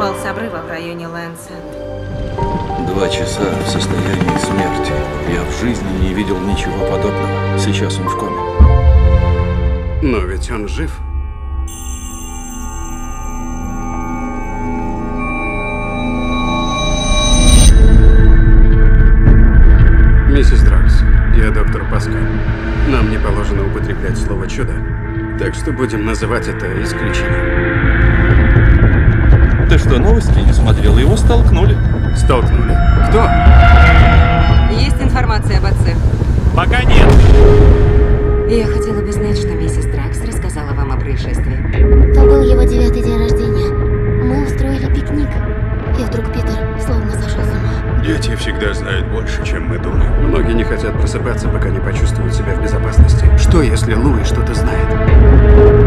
упал с обрыва в районе Лэнс-Энд. 2 часа в состоянии смерти. Я в жизни не видел ничего подобного. Сейчас он в коме. Но ведь он жив. Миссис Дракс, я доктор Паскаль. Нам не положено употреблять слово «чудо», так что будем называть это исключением. Ты что, новости не смотрел? Его столкнули. Столкнули? Кто? Есть информация об отце? Пока нет. Я хотела бы знать, что миссис Дракс рассказала вам о происшествии. То был его 9-й день рождения. Мы устроили пикник. И вдруг Питер словно сошел с ума. Дети всегда знают больше, чем мы думаем. Многие не хотят просыпаться, пока не почувствуют себя в безопасности. Что, если Луи что-то знает?